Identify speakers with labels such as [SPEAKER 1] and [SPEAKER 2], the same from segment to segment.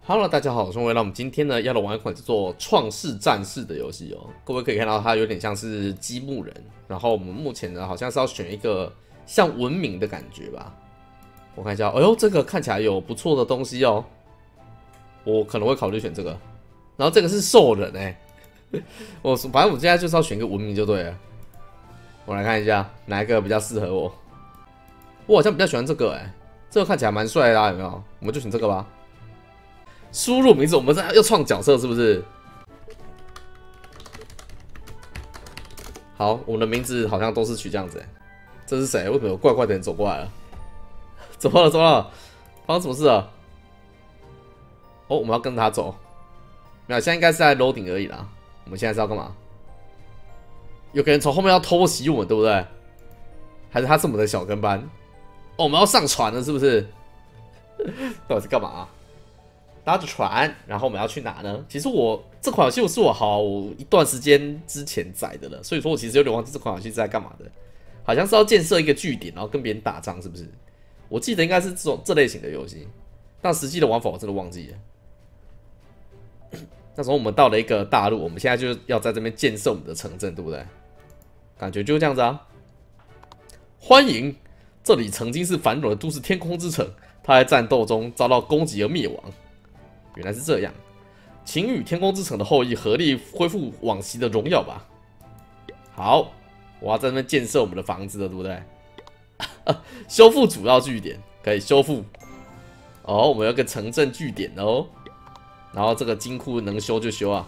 [SPEAKER 1] Hello，大家好，我是威。那我们今天呢要来玩一款叫做《创世战士》的游戏哦。各位可以看到，它有点像是积木人。然后我们目前呢好像是要选一个像文明的感觉吧。我看一下，哎呦，这个看起来有不错的东西哦。我可能会考虑选这个。然后这个是兽人反正我现在就是要选一个文明就对了。我来看一下哪一个比较适合我。我好像比较喜欢这个这个看起来蛮帅的有没有？我们就选这个吧。输入名字，我们要创角色是不是？好，我们的名字好像都是取这样子这是谁？为什么有怪怪的人走过来了？怎么了？怎么了？发生什么事了？哦，我们要跟他走。没有，现在应该是在 loading 而已啦。我们现在是要干嘛？有个人从后面要偷袭我们，对不对？还是他是我们的小跟班？哦，我们要上船了，是不是？到底是干嘛搭着船，然后我们要去哪呢？其实这款游戏是我好一段时间之前载的了，所以说我其实有点忘记这款游戏是在干嘛的。好像是要建设一个据点，然后跟别人打仗，是不是？我记得应该是这类型的游戏，但实际的玩法我真的忘记了。那时候我们到了一个大陆，我们现在就要在这边建设我们的城镇，对不对？感觉就是这样子啊。欢迎，这里曾经是繁荣的都市天空之城，它在战斗中遭到攻击而灭亡。原来是这样，请与天空之城的后裔合力恢复往昔的荣耀吧。好，我要在那边建设我们的房子了，对不对？修复主要据点，可以修复。哦，我们有个城镇据点哦。然后这个金库能修就修啊，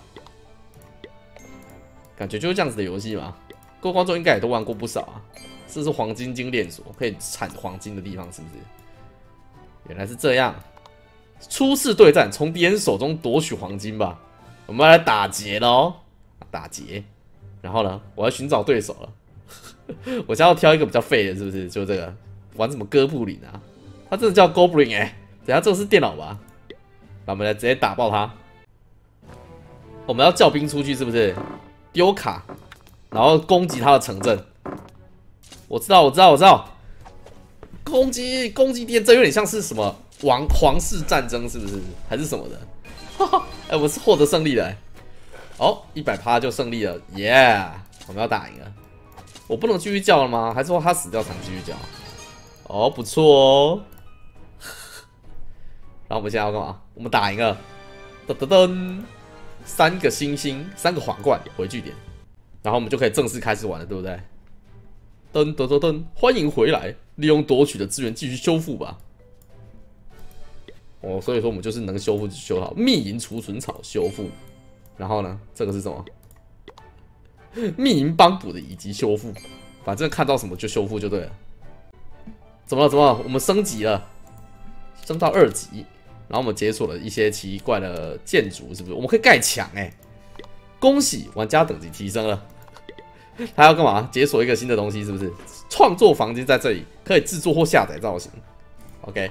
[SPEAKER 1] 感觉就是这样子的游戏嘛。各位观众应该也都玩过不少啊。这是黄金精炼所，可以产黄金的地方，是不是？原来是这样。初次对战，从敌人手中夺取黄金吧。我们要来打劫喽！打劫。然后呢，我要寻找对手了。我现在要挑一个比较废的，是不是？就这个，玩什么哥布林啊？他真的叫 Goblin 等下这个是电脑吧？那我们来直接打爆他。我们要叫兵出去，是不是？丢卡，然后攻击他的城镇。我知道。攻击敌人，这有点像是什么？皇室战争是不是？还是什么的？哈哈，我是获得胜利了哦，100%就胜利了，耶！我们要打赢了。我不能继续叫了吗？还是说他死掉才能继续叫？哦，不错哦。然后我们现在要干嘛？我们打赢了，噔噔噔，3个星星，3个皇冠，回据点，然后我们就可以正式开始玩了，对不对？噔噔噔噔，欢迎回来，利用夺取的资源继续修复吧。哦，所以说我们就是能修复就修好，密银储存草修复，然后呢，这个是什么？密银帮补的以及修复，反正看到什么就修复就对了。怎么了？我们升级了，升到2级，然后我们解锁了一些奇怪的建筑，是不是？我们可以盖墙恭喜玩家等级提升了。他要干嘛？解锁一个新的东西，是不是？创作房间在这里，可以制作或下载造型。OK。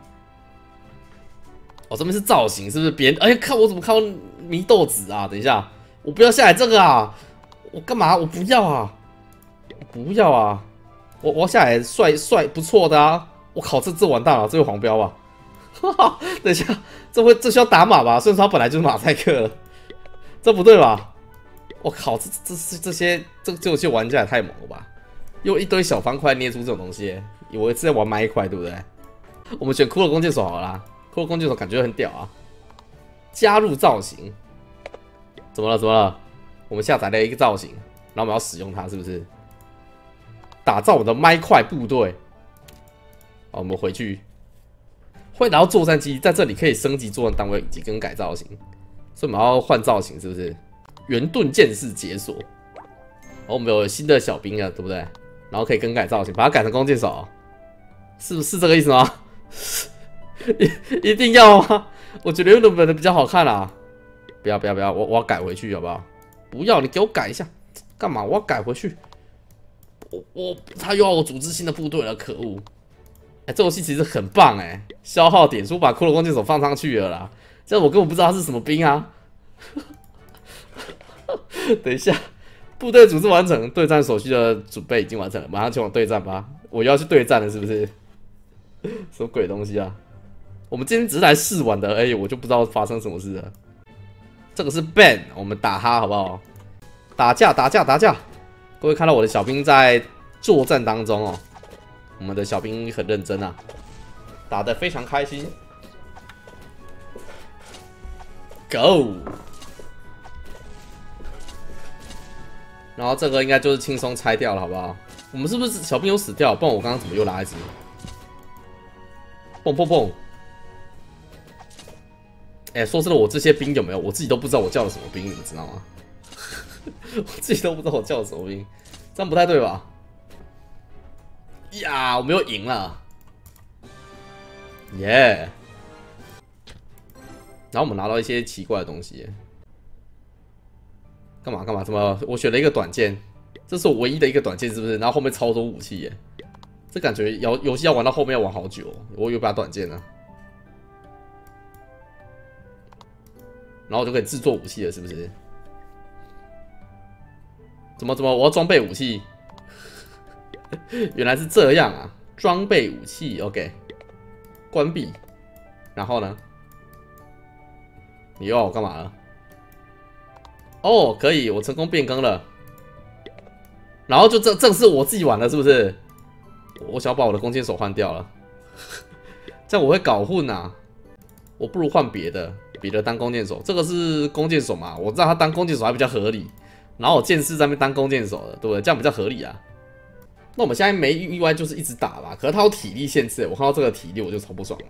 [SPEAKER 1] 哦，这边是造型，是不是？别人看我怎么看到祢豆子啊？等一下，我不要下载这个啊！我干嘛？我不要啊！不要啊！我要下载帅不错的啊！我靠，这完蛋了，这会黄标吧？哈哈，等一下，这需要打码吧？虽然说它本来就是马赛克了，这不对吧？我靠，这游戏玩家也太猛了吧！用一堆小方块捏出这种东西，以为是在玩麦块，对不对？我们选骷髅弓箭手好啦。骷髅弓箭手感觉很屌啊！加入造型，怎么了？我们下载了一个造型，然后我们要使用它，是不是？打造我们的麦块部队。好，我们回去，会拿到作战机，在这里可以升级作战单位以及更改造型，所以我们要换造型，是不是？圆盾剑士解锁。我们有新的小兵了，对不对？然后可以更改造型，把它改成弓箭手，是这个意思吗？一定要吗？我觉得用日本的比较好看啦。不要，我要改回去好不好？不要，你给我改一下，干嘛？我要改回去。他又要我组织新的部队了，可恶！这游戏其实很棒消耗点数把骷髅弓箭手放上去了啦。这样我根本不知道他是什么兵啊。等一下，部队组织完成，对战所需的准备已经完成了，马上前往对战吧。我又要去对战了，是不是？什么鬼东西啊？ 我们今天只是来试玩的，我就不知道发生什么事了。这个是 Ben， 我们打他好不好？打架！各位看到我的小兵在作战当中哦，我们的小兵很认真啊，打得非常开心。Go！ 然后这个应该就是轻松拆掉了，好不好？我们是不是小兵有死掉？不然我刚刚怎么又拉一只？蹦蹦蹦！说真的，我这些兵有没有？我自己都不知道我叫了什么兵，你们知道吗？我自己都不知道我叫了什么兵，这样不太对吧？呀，我们又赢了，耶！然后我们拿到一些奇怪的东西，干嘛？怎么？我选了一个短剑，这是我唯一的一个短剑，是不是？然后后面超多武器耶，这感觉游戏要玩到后面要玩好久，我有把短剑呢。然后我就可以制作武器了，是不是？怎么？我要装备武器？原来是这样啊！装备武器 ，OK， 关闭。然后呢？你又要我干嘛了？哦，可以，我成功变更了。然后就正是我自己玩了，是不是？我想要把我的弓箭手换掉了，这样我会搞混啊！我不如换别的当弓箭手。这个是弓箭手嘛？我知道他当弓箭手还比较合理。然后我剑士在那边当弓箭手的，对不对？这样比较合理啊。那我们现在没意外就是一直打吧。可是他有体力限制，我看到这个体力我就超不爽了。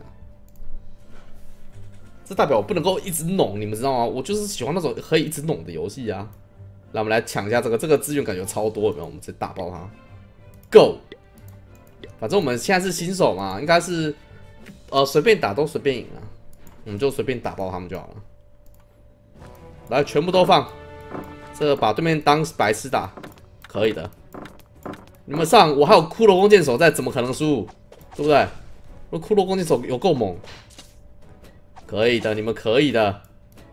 [SPEAKER 1] 这代表我不能够一直弄，你们知道吗？我就是喜欢那种可以一直弄的游戏啊。来，我们来抢一下这个资源，感觉超多，有没有？我们直接打爆它 ，Go！ 反正我们现在是新手嘛，应该是随便打都随便赢啊，我们就随便打爆他们就好了。来，全部都放。这个把对面当白痴打，可以的。你们上，我还有骷髅弓箭手在，怎么可能输？对不对？我骷髅弓箭手有够猛，可以的，你们可以的。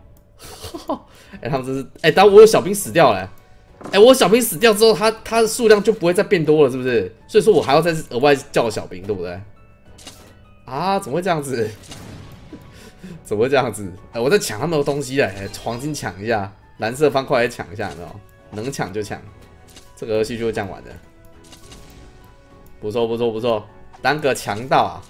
[SPEAKER 1] 他们真是，当我有小兵死掉了，我小兵死掉之后，他的数量就不会再变多了，是不是？所以说我还要再额外叫小兵，对不对？啊，怎么会这样子？怎么会这样子？我在抢他们的东西嘞，黄金抢一下。蓝色方块也抢一下，有没有？能抢就抢，这个游戏就是这样玩的。不错，当个强盗啊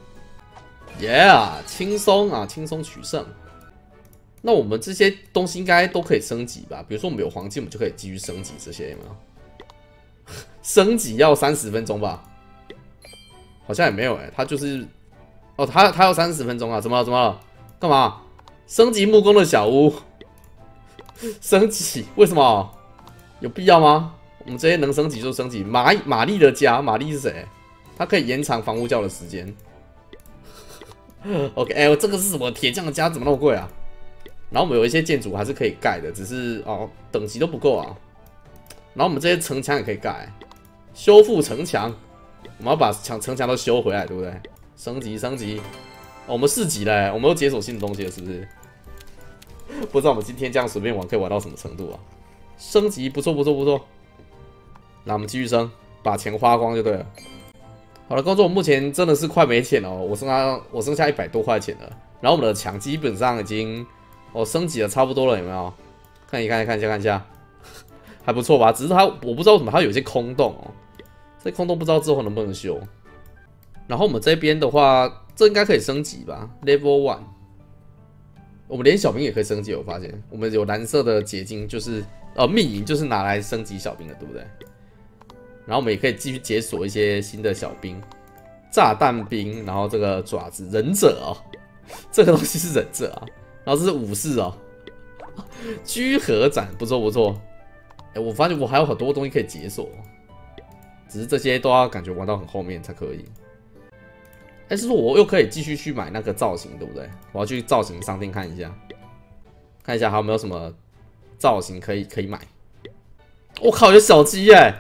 [SPEAKER 1] ！Yeah， 轻松取胜。那我们这些东西应该都可以升级吧？比如说我们有黄金，我们就可以继续升级这些，有没有？升级要30分钟吧？好像也没有他就是他要30分钟啊？怎么了？干嘛？升级木工的小屋？升级？为什么？有必要吗？我们这些能升级就升级。玛丽的家，玛丽是谁？她可以延长防护教的时间。OK， 这个是什么铁匠的家？怎么那么贵啊？然后我们有一些建筑还是可以盖的，只是等级都不够啊。然后我们这些城墙也可以盖，修复城墙。我们要把城墙都修回来，对不对？升级。我们4级了，我们又解锁新的东西了，是不是？不知道我们今天这样随便玩可以玩到什么程度啊？升级不错。那我们继续升，把钱花光就对了。好了，观众，我目前真的是快没钱了，我剩下100多块钱了。然后我们的墙基本上已经升级的差不多了，有没有？看一下，还不错吧？只是我不知道为什么它有一些空洞这空洞不知道之后能不能修。然后我们这边的话，这应该可以升级吧 ？Level 1。我们连小兵也可以升级，我发现我们有蓝色的结晶，就是秘银，就是拿来升级小兵的，对不对？然后我们也可以继续解锁一些新的小兵，炸弹兵，然后这个爪子忍者这个东西是忍者啊，然后这是武士居合斩不错。我发现我还有很多东西可以解锁，只是这些都要感觉玩到很后面才可以。是说我又可以继续去买那个造型，对不对？我要去造型商店看一下还有没有什么造型可以买。我靠，有小鸡耶！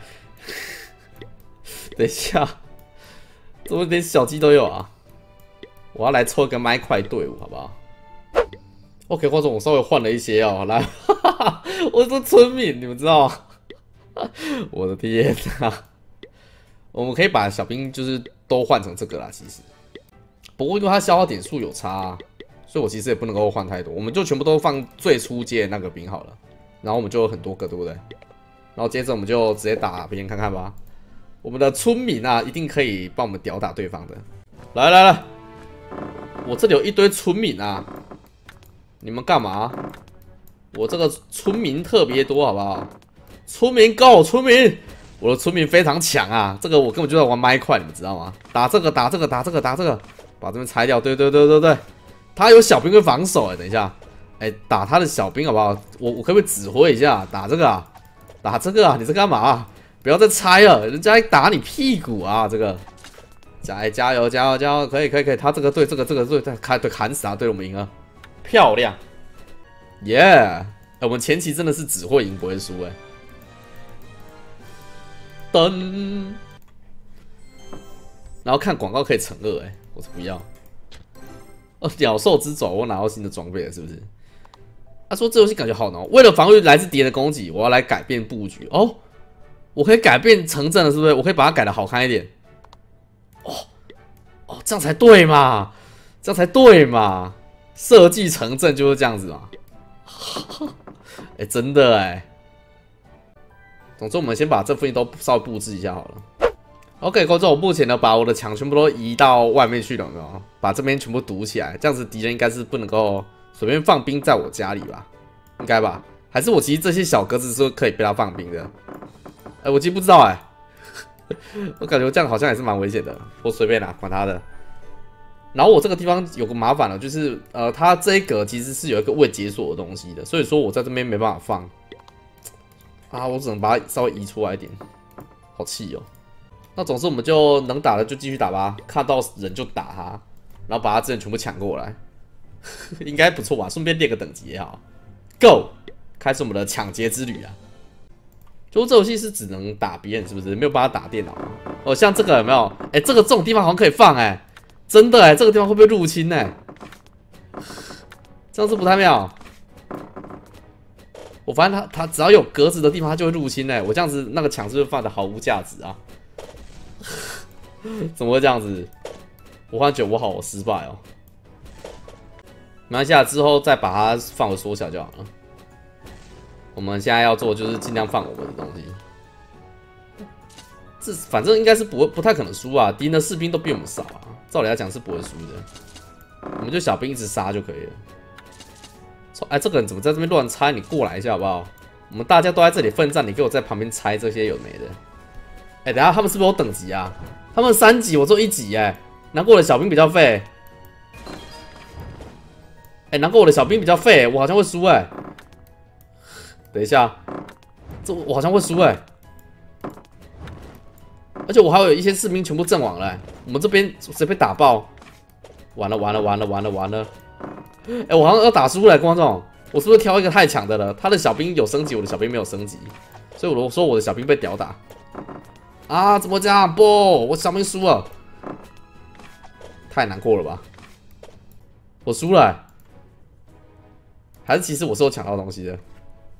[SPEAKER 1] 等一下，怎么连小鸡都有啊？我要来凑一个麦块队伍，好不好 ？OK， 观众，我稍微换了一些来，我是村民，你们知道吗？我的天哪！我们可以把小兵就是都换成这个啦，其实。 不过因为它消耗点数有差、啊，所以我其实也不能够换太多，我们就全部都放最初阶的那个兵好了。然后我们就有很多个，对不对？然后接着我们就直接打别人看看吧。我们的村民啊，一定可以帮我们吊打对方的。来来来，我这里有一堆村民啊，你们干嘛？我这个村民特别多，好不好？村民 go， 村民，我的村民非常强啊！这个我根本就在玩麦块，你们知道吗？打这个，打这个，打这个，打这个，把这边拆掉。对对对对对，他有小兵会防守哎，等一下，哎，打他的小兵好不好？我可不可以指挥一下？打这个啊，打这个啊！你在干嘛啊？不要再拆了，人家打你屁股啊！这个，加油加油加油加油！可以可以可以，他这个队这个队砍死他，对我们赢了，漂亮，耶！哎，我们前期真的是只会赢不会输哎。噔，然后看广告可以乘2哎，我是不要。哦，鸟兽之爪，我拿到新的装备了，是不是？他说这游戏感觉好难，为了防御来自敌人的攻击，我要来改变布局哦。我可以改变城镇了，是不是？我可以把它改的好看一点。哦，这样才对嘛，这样才对嘛。设计城镇就是这样子嘛。哎，真的哎。总之，我们先把这附近都稍微布置一下好了。OK， 观众，我目前呢把我的墙全部都移到外面去了，有没有？把这边全部堵起来，这样子敌人应该是不能够随便放兵在我家里吧？应该吧？还是我其实这些小格子是可以被他放兵的？哎，我其实不知道哎，我感觉这样好像也是蛮危险的。我随便啦，管他的。然后我这个地方有个麻烦了，就是它这一格其实是有一个未解锁的东西的，所以说我在这边没办法放。啊，我只能把它稍微移出来一点，好气哦。那总之我们就能打的就继续打吧，看到人就打他，然后把他资源全部抢过来，应该不错吧？顺便练个等级也好。Go， 开始我们的抢劫之旅啊！就这游戏是只能打别人，是不是？没有办法打电脑啊？哦，像这个有没有？哎，这种地方好像可以放哎，真的哎，这个地方会不会入侵哎？这样是不太妙。我发现它只要有格子的地方，它就会入侵哎。我这样子那个墙是不是放的毫无价值啊？怎么会这样子？我忽然觉得我好失败哦。没关系啊，之后再把它范围缩小就好了。我们现在要做的就是尽量放我们的东西。这反正应该是不太可能输啊，敌人的士兵都比我们少啊，照理来讲是不会输的。我们就小兵一直杀就可以了。哎，这个人怎么在这边乱拆？你过来一下好不好？我们大家都在这里奋战，你给我在旁边拆这些有没的？哎，等一下他们是不是有等级啊？他们3级，我只有1级哎，难怪我的小兵比较废。哎，难怪我的小兵比较废，我好像会输哎。等一下，这我好像会输哎。而且我还有一些士兵全部阵亡了，我们这边直接被打爆，完了完了完了完了完了！哎，我好像要打输了，观众，我是不是挑一个太强的了？他的小兵有升级，我的小兵没有升级，所以我说我的小兵被屌打。啊，怎么这样？不，我小兵输了，太难过了吧？我输了，还是其实我是有抢到东西的？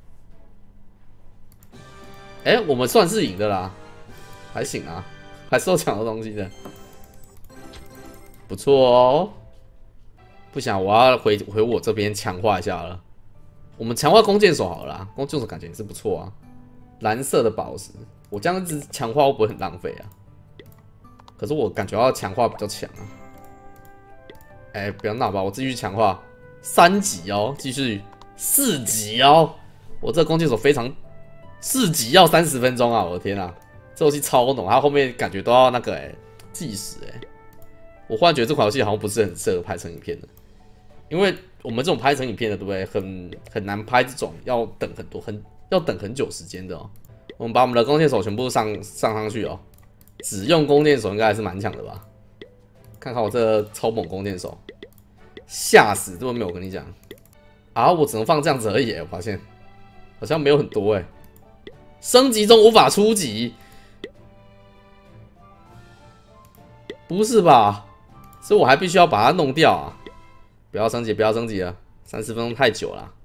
[SPEAKER 1] 哎，我们算是赢的啦。还行啊，还是有抢到东西的，不错哦。不想我要回我这边强化一下了。我们强化弓箭手好了啦，弓箭手感觉也是不错啊。蓝色的宝石，我这样子强化会不会很浪费啊？可是我感觉要强化比较强啊。哎，不要闹吧，我继续强化3级哦，继续4级哦。我这弓箭手非常4级要30分钟啊！我的天啊！这游戏超浓，它后面感觉都要那个计时我忽然觉得这款游戏好像不是很适合拍成影片的，因为我们这种拍成影片的，对不对？很难拍这种要等很久时间的哦。我们把我们的弓箭手全部上去哦，只用弓箭手应该还是蛮强的吧？看看我这超猛弓箭手，吓死！这么没有我跟你讲啊，我只能放这样子而已我发现好像没有很多升级中无法出级。不是吧？所以我还必须要把它弄掉啊！不要升级，不要升级了，30分钟太久了。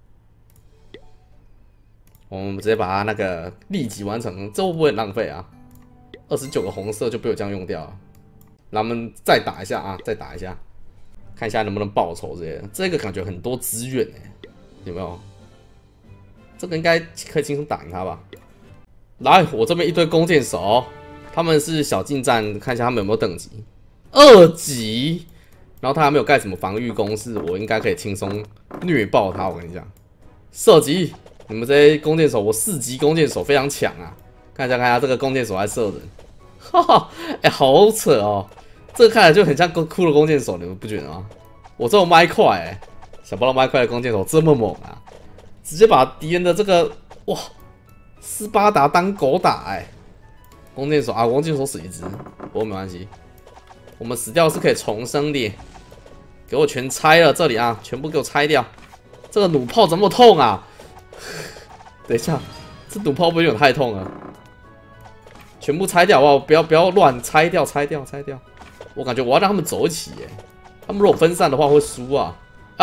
[SPEAKER 1] 我们直接把它那个立即完成，这会不会很浪费啊？29个红色就被我这样用掉了。那我们再打一下啊，再打一下。 看一下能不能报仇之类的。这个感觉很多资源有没有？这个应该可以轻松打赢他吧？来，我这边一堆弓箭手，他们是小近战，看一下他们有没有等级，2级。然后他还没有盖什么防御工事，我应该可以轻松虐爆他。我跟你讲，射击，你们这些弓箭手，我4级弓箭手非常强啊！看一下这个弓箭手还射人，哈哈，好扯哦！这个看起来就很像骷髅弓箭手，你们不觉得吗？我这种麦块，想不到麦块的弓箭手这么猛啊！直接把敌人的这个哇斯巴达当狗打弓箭手啊，弓箭手死一只，不过没关系，我们死掉是可以重生的。给我全拆了，这里啊，全部给我拆掉。这个弩炮怎么痛啊？等一下，这弩炮不会有点太痛了？全部拆掉哇！不要乱拆掉。我感觉我要让他们走一起他们如果分散的话会输啊！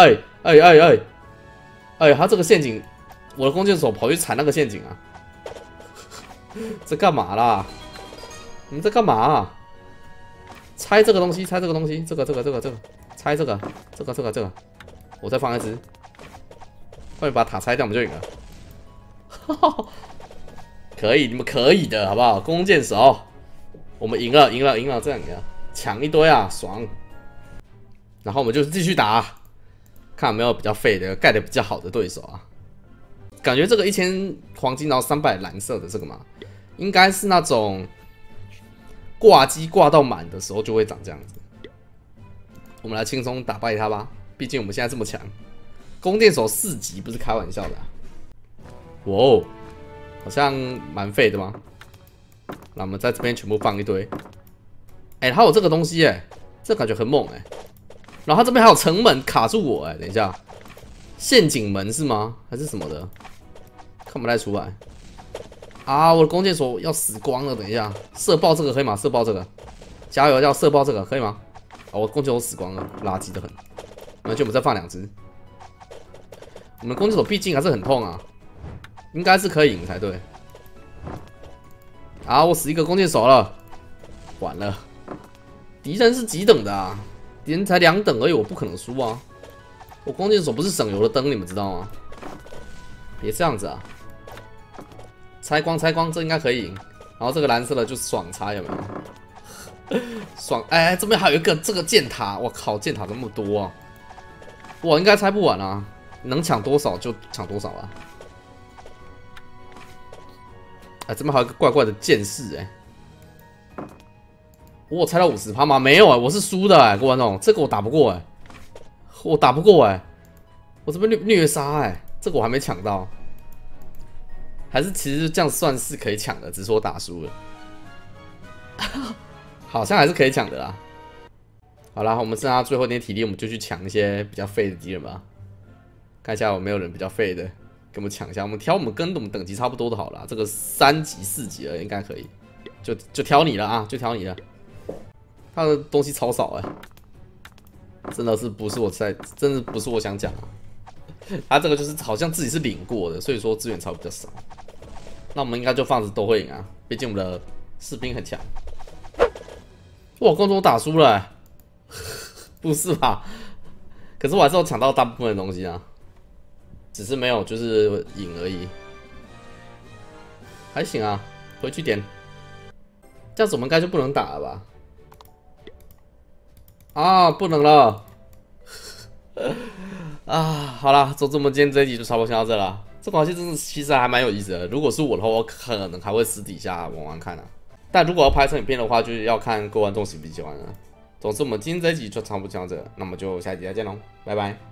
[SPEAKER 1] 他这个陷阱，我的弓箭手跑去踩那个陷阱啊！这干嘛啦？你们在干嘛拆这个东西，这个，拆这个，我再放一只，快点把塔拆掉，我们就赢了。可以，你们可以的，好不好？弓箭手，我们赢了，这样赢了，抢一堆啊，爽！然后我们就继续打，看有没有比较废的、盖的比较好的对手啊。感觉这个1000黄金，然后300蓝色的这个嘛，应该是那种挂机挂到满的时候就会长这样子。我们来轻松打败他吧，毕竟我们现在这么强。弓箭手4级不是开玩笑的哇哦，好像蛮废的吗？那我们在这边全部放一堆。他有这个东西这感觉很猛然后他这边还有城门卡住我等一下，陷阱门是吗？还是什么的？看不太出来。啊，我的弓箭手要死光了，等一下，射爆这个可以吗？射爆这个，加油，要射爆这个可以吗？我弓箭手死光了，垃圾的很。而且我们再放2只。我们弓箭手毕竟还是很痛啊，应该是可以赢才对。啊，我死一个弓箭手了，完了。敌人是几等的啊？敌人才2等而已，我不可能输啊！我弓箭手不是省油的灯，你们知道吗？别这样子啊！拆光，这应该可以赢。然后这个蓝色的就爽拆，有没有？爽！这边还有一个这个箭塔，我靠，箭塔这么多啊！我应该拆不完啊，能抢多少就抢多少啊！这边还有一个怪怪的剑士我猜到50%吗？没有我是输的各位观众，这个我打不过我打不过我这边虐杀这个我还没抢到，还是其实这样算是可以抢的，只是我打输了，好像还是可以抢的啦。好啦，我们剩下最后一点体力，我们就去抢一些比较废的敌人吧。看一下有没有人比较废的，给我们抢一下。我们挑我们跟我们等级差不多的好了，这个3级、4级了应该可以，就挑你了啊，就挑你了。他的东西超少真的是不是我在，真的不是我想讲他这个就是好像自己是领过的，所以说资源才会比较少。那我们应该就放着都会赢啊，毕竟我们的士兵很强。哇，公主打输了不是吧？可是我还是有抢到大部分的东西啊，只是没有就是赢而已，还行啊，回去点。这样子我们应该就不能打了吧？啊，不能了好啦，总之我们今天这一集就差不多先到这了。这款游戏真的其实还蛮有意思的，如果是我的话，我可能还会私底下玩玩看但如果要拍成影片的话，就是要看各位观众喜不喜欢总之，我们今天这一集就差不多讲到这，那么就下一集再见喽，拜拜。